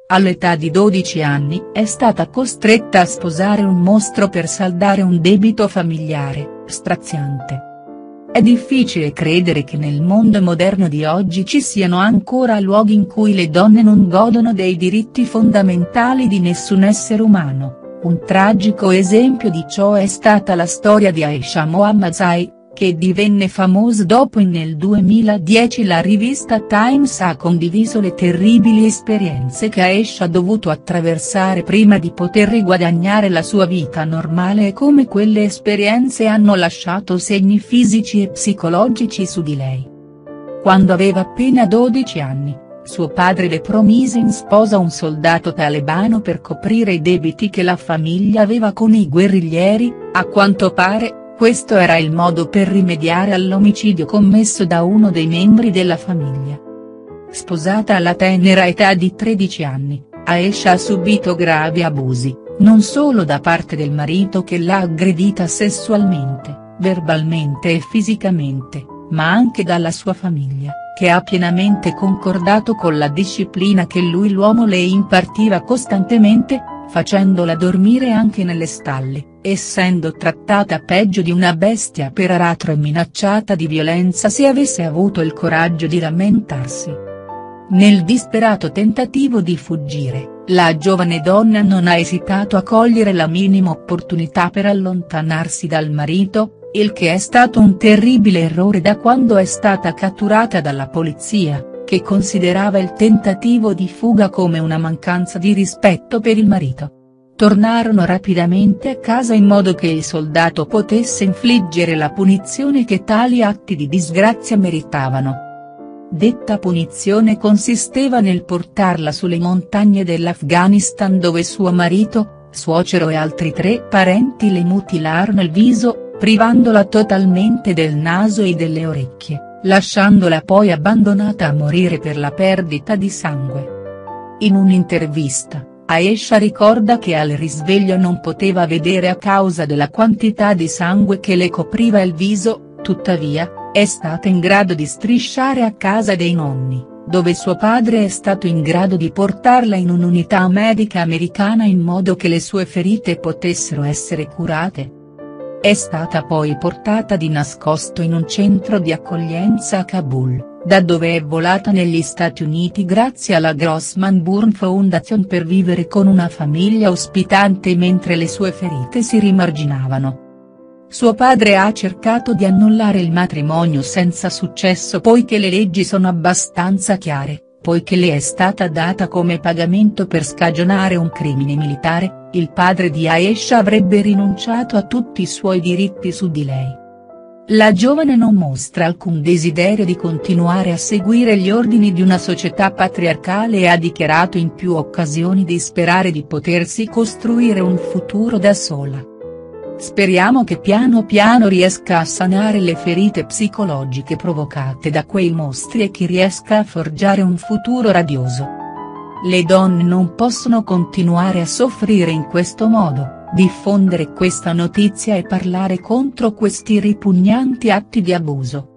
all'età di 12 anni è stata costretta a sposare un mostro per saldare un debito familiare, straziante. È difficile credere che nel mondo moderno di oggi ci siano ancora luoghi in cui le donne non godono dei diritti fondamentali di nessun essere umano. Un tragico esempio di ciò è stata la storia di Aisha Mohammadzai, che divenne famosa dopo nel 2010 la rivista Times ha condiviso le terribili esperienze che Aisha ha dovuto attraversare prima di poter riguadagnare la sua vita normale e come quelle esperienze hanno lasciato segni fisici e psicologici su di lei. Quando aveva appena 12 anni, suo padre le promise in sposa un soldato talebano per coprire i debiti che la famiglia aveva con i guerriglieri. A quanto pare, questo era il modo per rimediare all'omicidio commesso da uno dei membri della famiglia. Sposata alla tenera età di 13 anni, Aisha ha subito gravi abusi, non solo da parte del marito che l'ha aggredita sessualmente, verbalmente e fisicamente, ma anche dalla sua famiglia, che ha pienamente concordato con la disciplina che l'uomo le impartiva costantemente, facendola dormire anche nelle stalle, essendo trattata peggio di una bestia per aratro e minacciata di violenza se avesse avuto il coraggio di lamentarsi. Nel disperato tentativo di fuggire, la giovane donna non ha esitato a cogliere la minima opportunità per allontanarsi dal marito, il che è stato un terribile errore da quando è stata catturata dalla polizia, che considerava il tentativo di fuga come una mancanza di rispetto per il marito. Tornarono rapidamente a casa in modo che il soldato potesse infliggere la punizione che tali atti di disgrazia meritavano. Detta punizione consisteva nel portarla sulle montagne dell'Afghanistan dove suo marito, suocero e altri 3 parenti le mutilarono il viso, privandola totalmente del naso e delle orecchie, lasciandola poi abbandonata a morire per la perdita di sangue. In un'intervista, Aisha ricorda che al risveglio non poteva vedere a causa della quantità di sangue che le copriva il viso, tuttavia, è stata in grado di strisciare a casa dei nonni, dove suo padre è stato in grado di portarla in un'unità medica americana in modo che le sue ferite potessero essere curate. È stata poi portata di nascosto in un centro di accoglienza a Kabul, da dove è volata negli Stati Uniti grazie alla Grossman Burn Foundation per vivere con una famiglia ospitante mentre le sue ferite si rimarginavano. Suo padre ha cercato di annullare il matrimonio senza successo poiché le leggi sono abbastanza chiare, poiché le è stata data come pagamento per scagionare un crimine militare, il padre di Aisha avrebbe rinunciato a tutti i suoi diritti su di lei. La giovane non mostra alcun desiderio di continuare a seguire gli ordini di una società patriarcale e ha dichiarato in più occasioni di sperare di potersi costruire un futuro da sola. Speriamo che piano piano riesca a sanare le ferite psicologiche provocate da quei mostri e che riesca a forgiare un futuro radioso. Le donne non possono continuare a soffrire in questo modo, diffondere questa notizia e parlare contro questi ripugnanti atti di abuso.